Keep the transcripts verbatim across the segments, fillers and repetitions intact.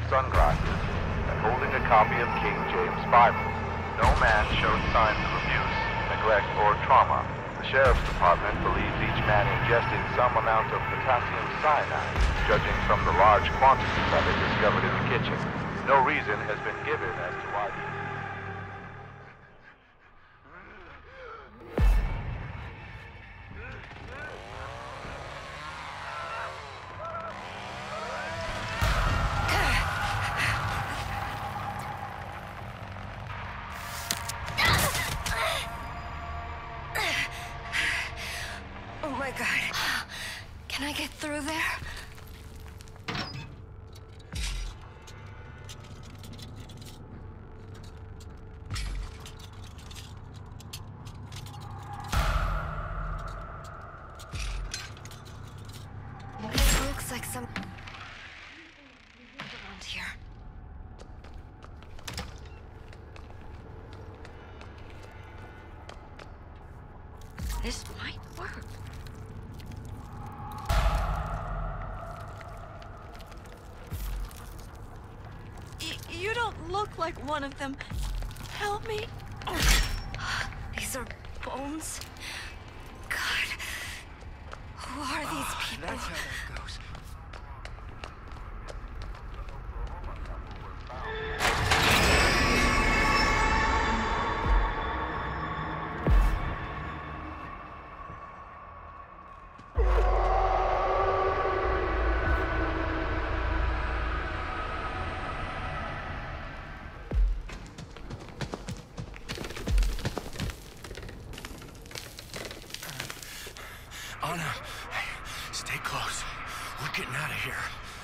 sunglasses and holding a copy of King James Bible. No man showed signs of abuse, neglect, or trauma. The Sheriff's Department believes each man ingested some amount of potassium cyanide, judging from the large quantities of it discovered in the kitchen. No reason has been given as to why the... Oh my God. Can I get through there? It looks like some... around here. This might work. You don't look like one of them. Help me. These are bones. God. Who are these people? That's how that goes. Anna, stay close. We're getting out of here.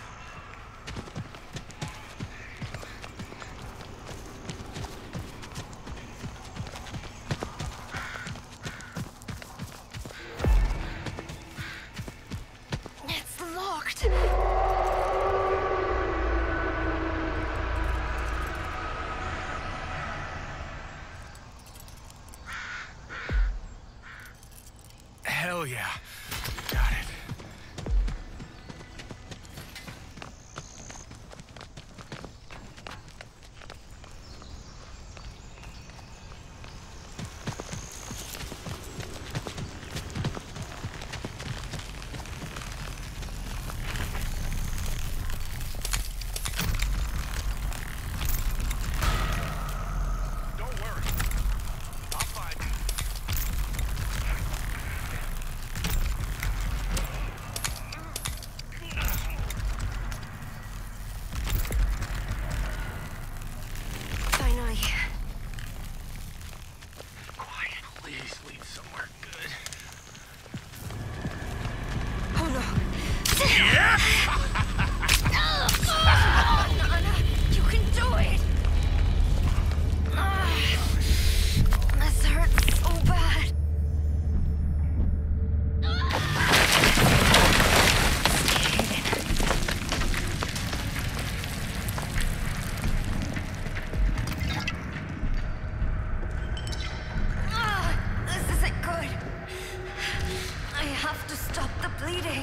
It's locked. Hell yeah. Got it. Don't worry. I'll find you. Finally. Quiet, please. Lead somewhere good. Oh no. Yeah! Anna, you can do it. Ah, this hurts so bad. Ah, this isn't good. I have to stop the bleeding.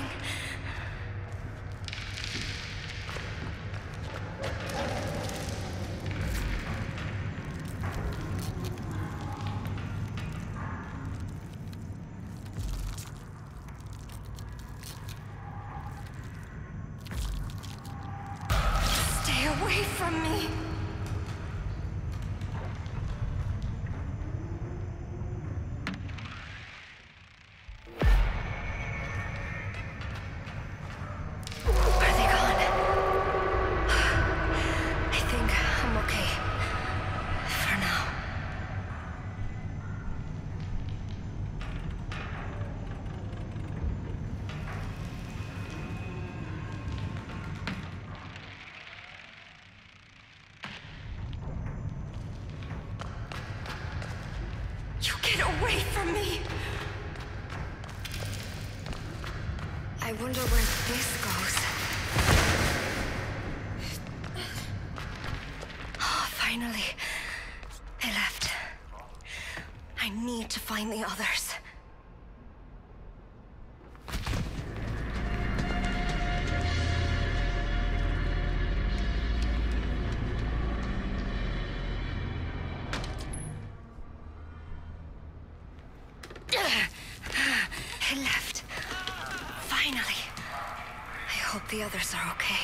Stay away from me. Are they gone? I think I'm okay. For now. You get away from me! I wonder where this goes. Oh, finally. They left. I need to find the others. hope the others are okay.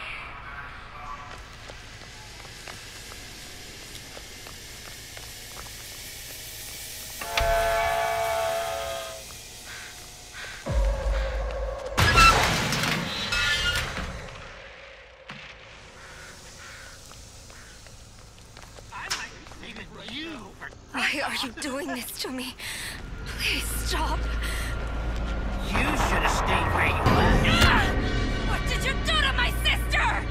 Why are you doing this to me? Please stop. You should have stayed where you were. What did you do to my sister?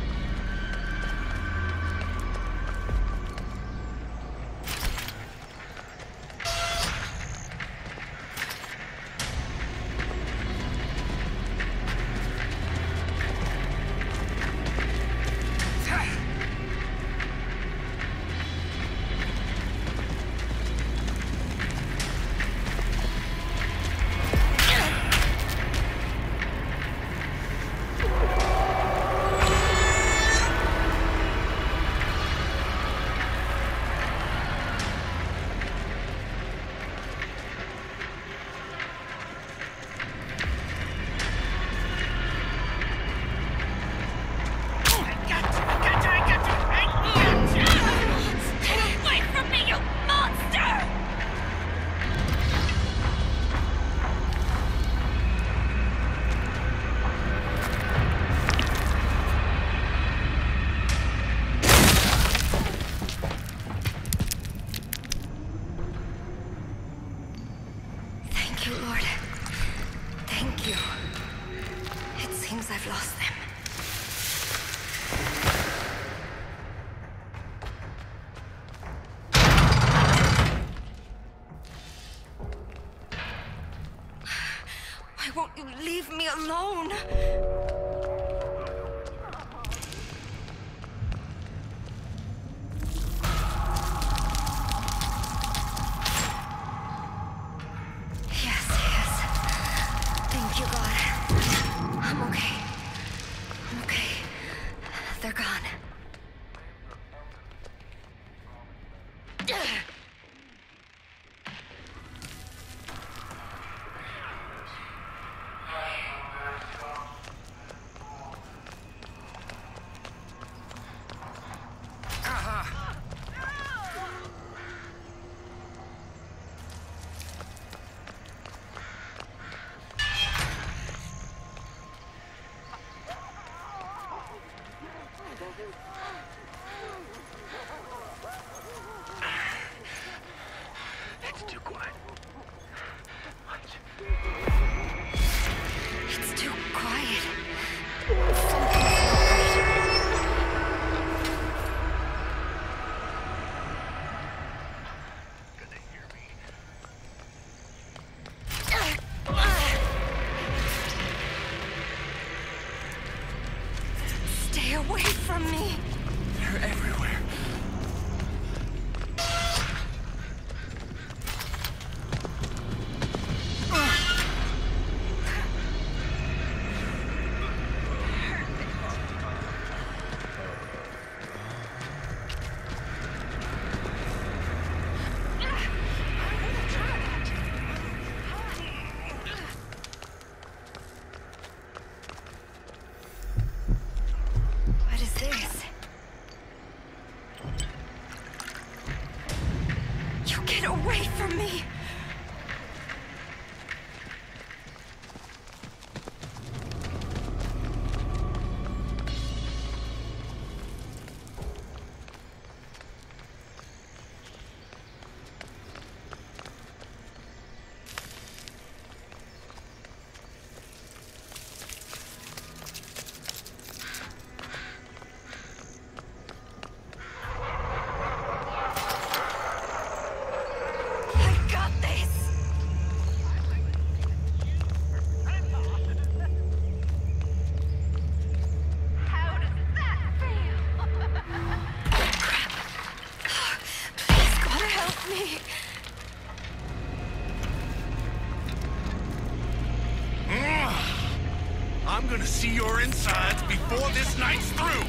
Thank you, Lord. Thank you. It seems I've lost them. Why won't you leave me alone? Thank you, God. I'm okay. I'm okay. They're gone. It's too quiet. What? It's too quiet. Something's not right. Gonna hear me. Stay away from me. They're everywhere. What is this? You get away from me! I'm gonna see your insides before this night's through!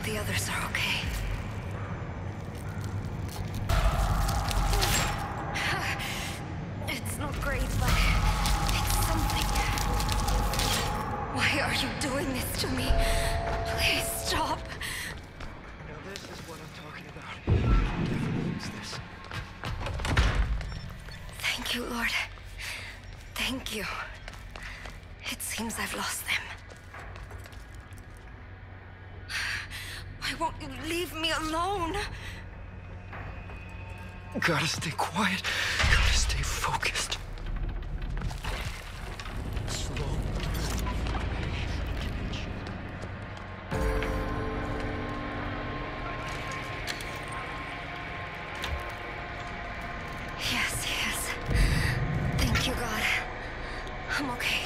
the others are okay. It's not great, but it's something. Why are you doing this to me? Please stop. Now this is what I'm talking about. Never lose this. Thank you, Lord. Thank you. It seems I've lost them. Why won't you leave me alone? Gotta stay quiet. Gotta stay focused. Slow. Yes, yes. Thank you, God. I'm okay.